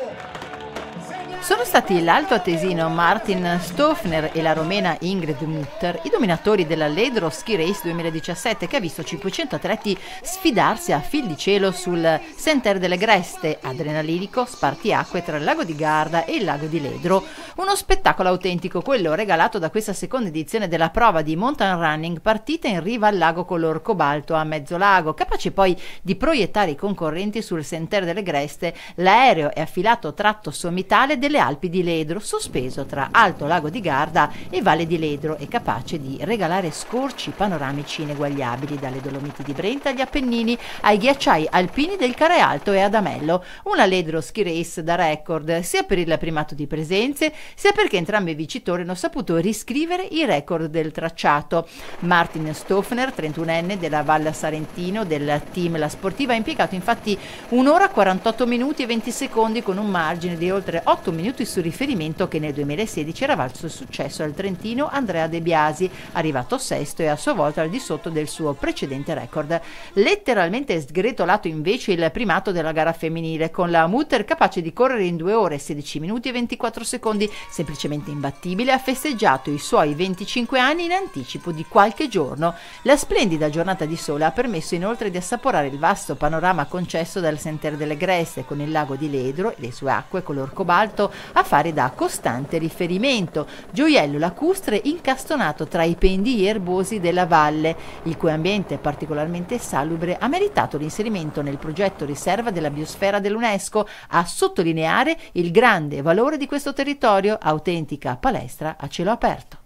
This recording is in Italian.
Sono stati l'alto atesino Martin Stofner e la romena Ingrid Mutter i dominatori della Ledro Ski Race 2017, che ha visto 500 atleti sfidarsi a fil di cielo sul Center delle Greste, adrenalinico spartiacque tra il lago di Garda e il lago di Ledro. Uno spettacolo autentico, quello regalato da questa seconda edizione della prova di mountain running partita in riva al lago color cobalto a mezzo lago, capace poi di proiettare i concorrenti sul Center delle Greste. L'aereo è affilato tratto sommitale delle Alpi di Ledro, sospeso tra Alto Lago di Garda e Valle di Ledro, e capace di regalare scorci panoramici ineguagliabili dalle Dolomiti di Brenta agli Appennini ai ghiacciai alpini del Carre Alto e Adamello. Una Ledro Ski Race da record, sia per il primato di presenze, sia perché entrambi i vincitori hanno saputo riscrivere i record del tracciato. Martin Stofner, 31enne della Val Sarentino del team La Sportiva, ha impiegato infatti 1 ora 48 minuti e 20 secondi con un margine di oltre 8 minuti su riferimento, che nel 2016 era valso il successo al trentino Andrea De Biasi, arrivato sesto e a sua volta al di sotto del suo precedente record. Letteralmente sgretolato invece il primato della gara femminile, con la Mutter capace di correre in 2 ore 16 minuti e 24 secondi, semplicemente imbattibile, ha festeggiato i suoi 25 anni in anticipo di qualche giorno. La splendida giornata di sole ha permesso inoltre di assaporare il vasto panorama concesso dal Center delle Greste, con il lago di Ledro e le sue acque color cobalto a fare da costante riferimento, gioiello lacustre incastonato tra i pendii erbosi della valle, il cui ambiente particolarmente salubre ha meritato l'inserimento nel progetto riserva della biosfera dell'UNESCO, a sottolineare il grande valore di questo territorio, autentica palestra a cielo aperto.